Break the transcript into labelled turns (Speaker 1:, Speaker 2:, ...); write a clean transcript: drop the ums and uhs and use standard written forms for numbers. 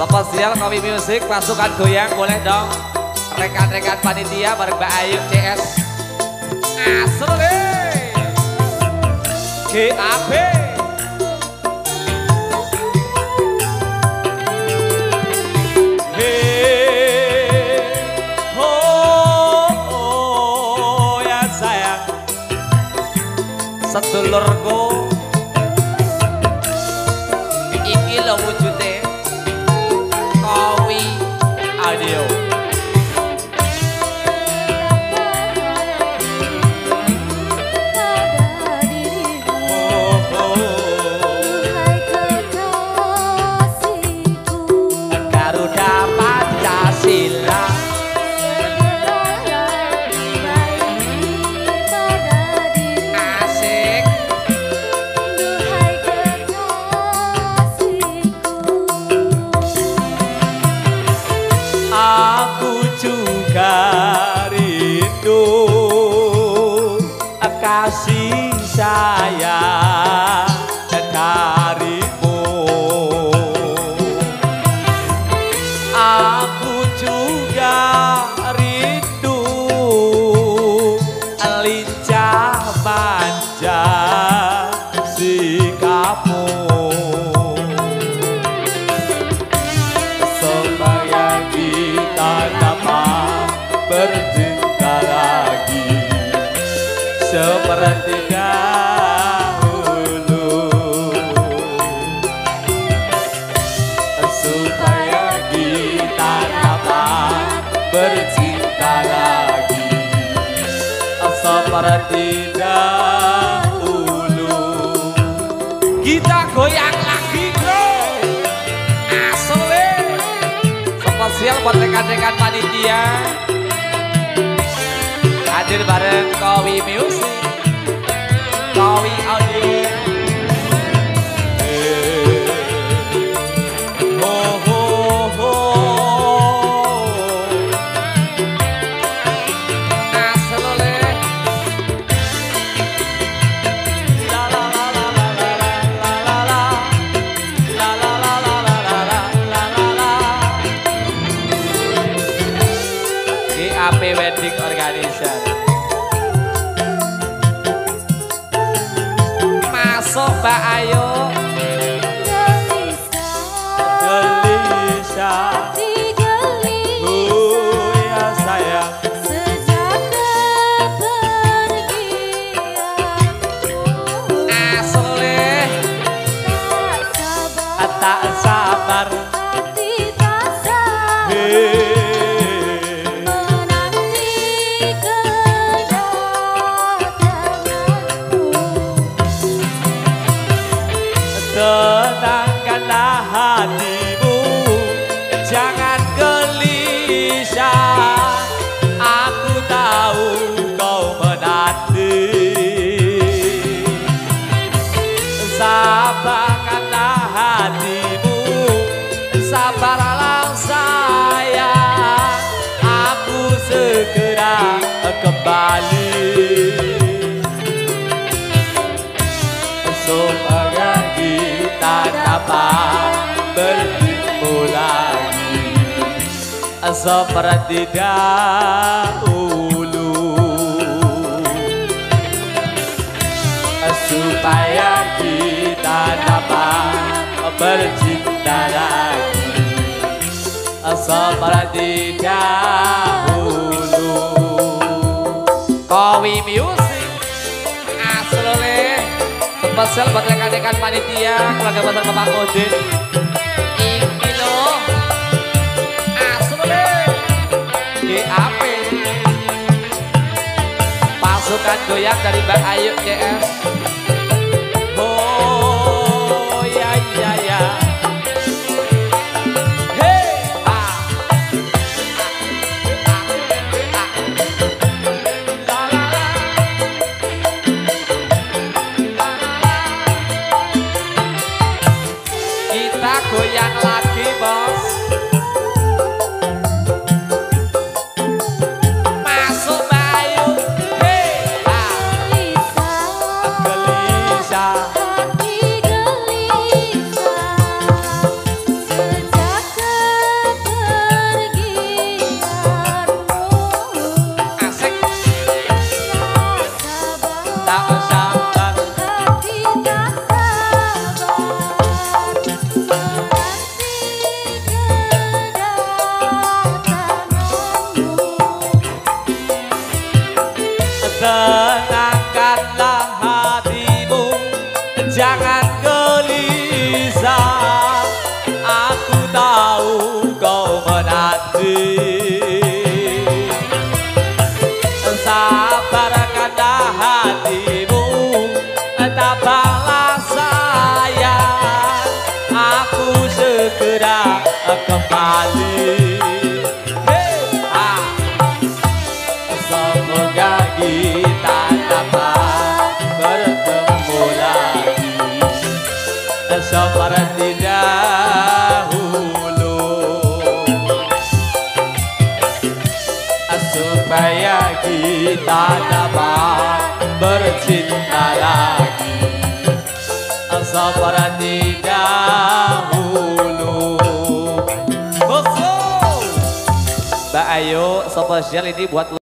Speaker 1: Spesial Kopi Music, pasukan goyang boleh dong. Rekan-rekan panitia bareng Mbak Ayu CS. Asal deh. GAP. Ya sayang. Sedulurku. Iki lo wujudnya. Kowi Audio. Garuda Pancasila. Asik. Aku juga rindu kasih sayang darimu. Aku juga rindu lincah manja sikapmu. Supaya kita dapat bercinta lagi seperti dahulu. Supaya kita dapat bercinta lagi seperti dahulu. Kita goyang lagi bro. Asli. Spesial buat rekan-rekan panitia. Hadir bareng Kowi Music, Kowi Audio. Ho ho ho. Asli. La la la la la la la la la. La la la la la la la la la. GAP Wedding Organizer. Masuk Mbak Ayu. Gelisah. Oh ya sayang. Asli. Tak sabar. Tenangkanlah hatimu, jangan gelisah. Aku tahu kau menanti. Sabarkanlah hatimu, sabarlah sayang. Aku segera kembali. Supaya kita dapat bertemu lagi seperti dahulu. Supaya kita dapat bercinta lagi seperti dahulu. Kowi Music. Asli. Spesial buat rekan-rekan panitia, keluarga besar Bapak Udin. Iki loh. Asli. GAP. Pasukan goyang dari Mbak Ayu CS. Oh ya ya ya. Hey ah. Kita goyang lagi bos. Masuk Bayu. Hei gelisah. seperti dahulu, supaya kita dapat bercinta lagi seperti dahulu. Mbak Ayu spesial ini buat